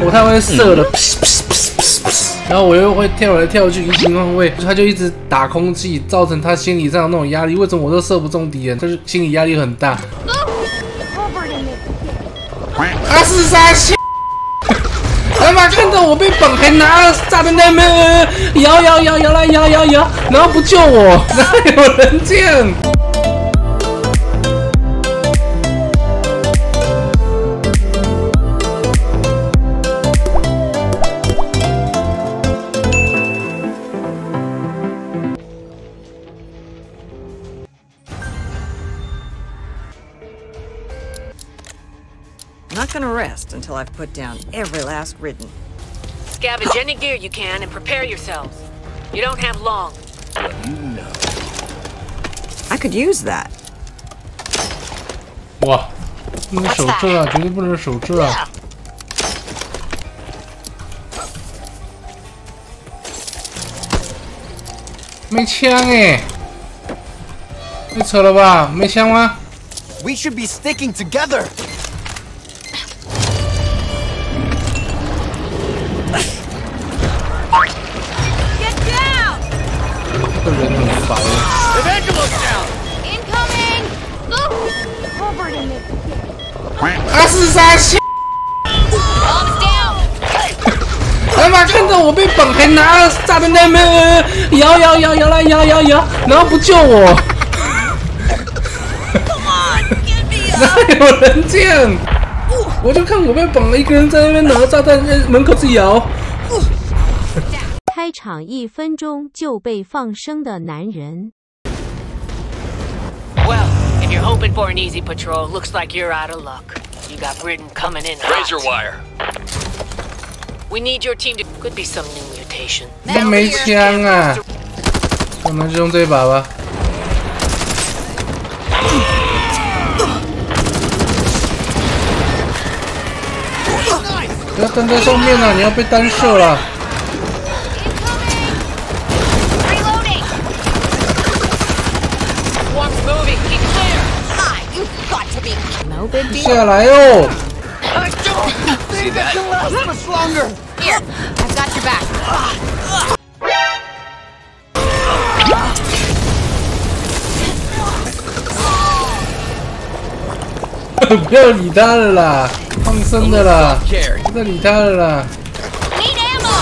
我太会射了，然后我又会跳来跳去，移形换位，他就一直打空气，造成他心理上的那种压力。为什么我都射不中敌人？他就心理压力很大。阿四杀小，他妈看到我被绑，还拿炸弹在那边摇，然后不救我，哪有人这样？ I'm not gonna rest until I've put down every last ridden. Scavenge any gear you can and prepare yourselves. You don't have long. You know. I could use that. 哇，不能守这啊，绝对不能守这啊！没枪哎，太扯了吧？没枪吗 We should be sticking together. Evangelos down! Incoming! Covered in it. 阿四杀小， Bombs down! 他妈看到我被绑，还拿炸弹在那边摇，然后不救我。哪有人这样？我就看我被绑了，一个人在那边拿着炸弹在门口自己摇。 开场1分钟就被放生的男人。 Well, if you're hoping for an easy patrol, looks like you're out of luck. You got Britain coming in hot. Razor wire. We need your team to... Could be some new mutation. 都没枪啊！我们就用这一把吧。不要站在上面啊！你要被单射了。 下来哦！ See that? Last much longer. Here, I've got your back. 不要理他了啦，放生的啦，不要理他了啦。 Need ammo.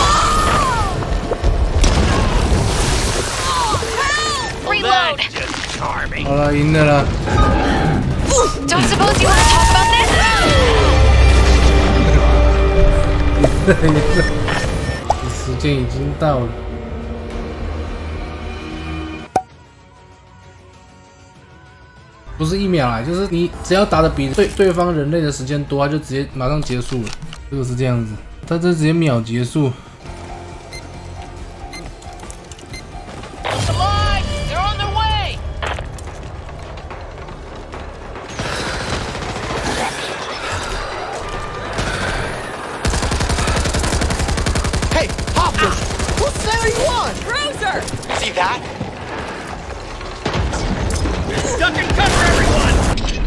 Reload. 好了，赢了啦。 Don't suppose you want to talk about this? 时间已经到了。不是1秒啦，就是你只要打的比对方人类的时间多，他就直接马上结束了。这个是这样子，他这直接秒结束。 See that? Duck and cover, everyone!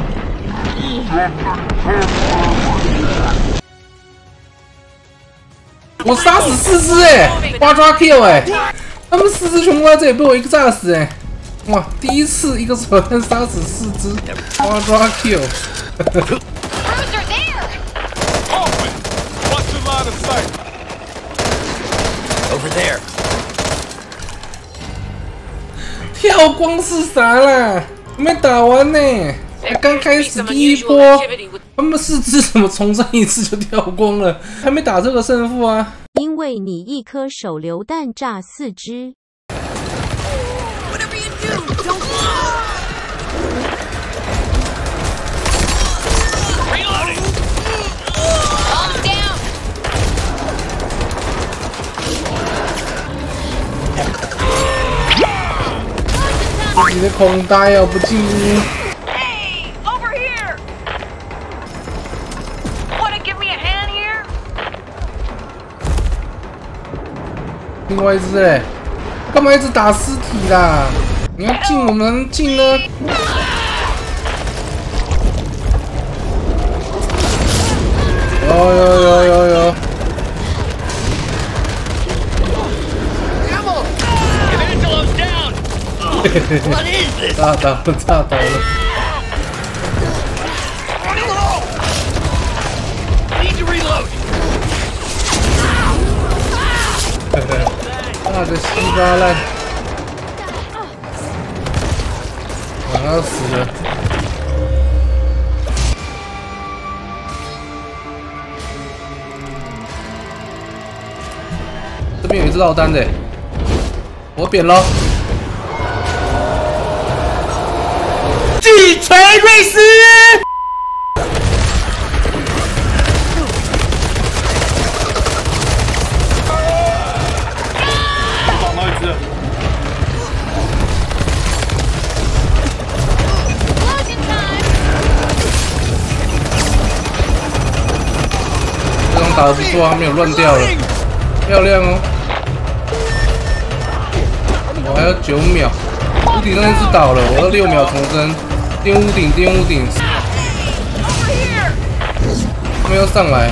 我杀死4只哎，8抓 kill 哎，他们4只全部在这里被我一个炸死哎，哇，第一次一个手弹杀死4只8抓 kill。 Over there. 跳光是啥啦？还没打完呢，才刚开始第一波，他们4只怎么重上一次就跳光了？还没打这个胜负啊！ 因为你1颗手榴弹炸4只。 你的孔呆哦，不进屋。 Hey, over here! Wanna give me a hand here? 另外一只嘞，干嘛一直打尸体啦？你要进我们能进呢？有。 炸倒了，炸倒了！ 炸个稀巴烂！啊，死了！这边有一只落单的，我扁喽！巨锤瑞斯！这种打得不错，他没有乱掉了，漂亮哦！我还有9秒，屋顶那只倒了，我要6秒重生，颠屋顶，颠屋顶，他们要上来。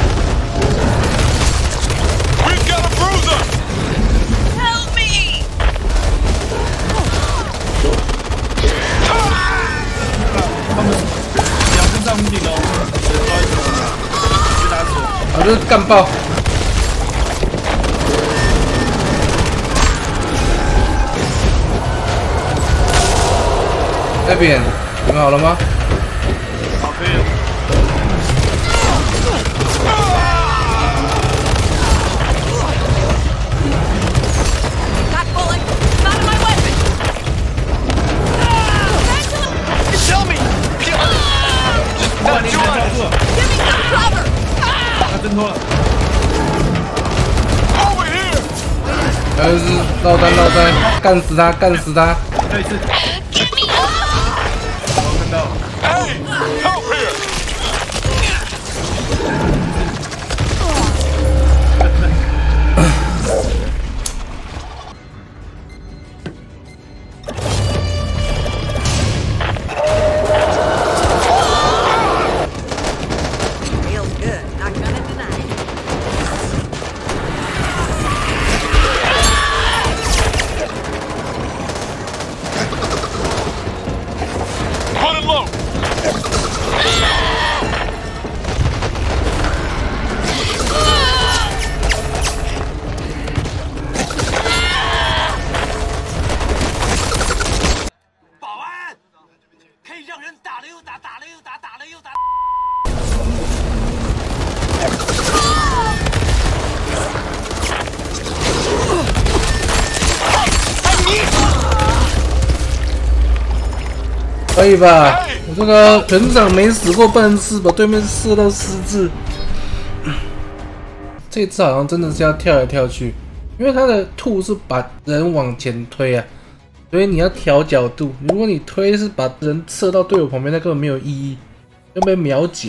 我就干爆！那边你们好了吗？ 好，可以了。挣脱了！ 还有是落单，干死他，干死他！ 再一次。我看到。 可以吧？我这个全场没死过半次，把对面射到失智。这次好像真的是要跳来跳去，因为他的兔是把人往前推啊，所以你要调角度。如果你推是把人射到队友旁边，那根本没有意义，要被秒解。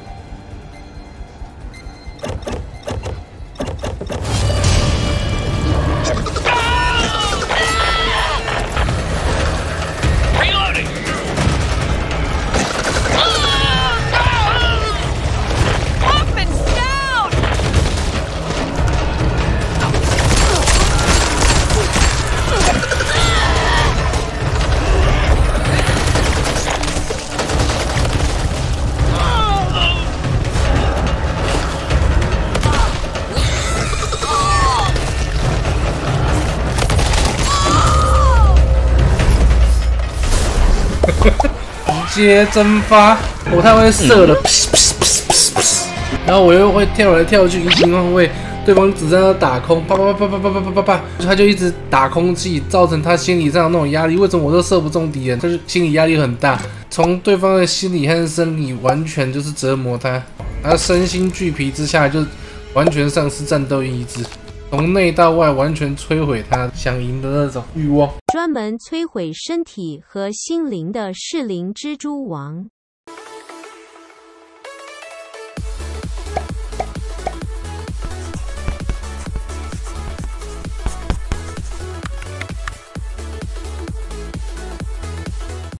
直接蒸发，我太会射了，然后我又会跳来跳去，移形换位，对方子弹要打空，啪啪啪啪啪啪啪啪啪，他就一直打空气，造成他心理上的那种压力。为什么我都射不中敌人？他就心理压力很大，从对方的心理和生理完全就是折磨他，他身心俱疲之下就完全丧失战斗意志。 从内到外完全摧毁他想赢的那种欲望， 专门摧毁身体和心灵的噬灵蜘蛛王。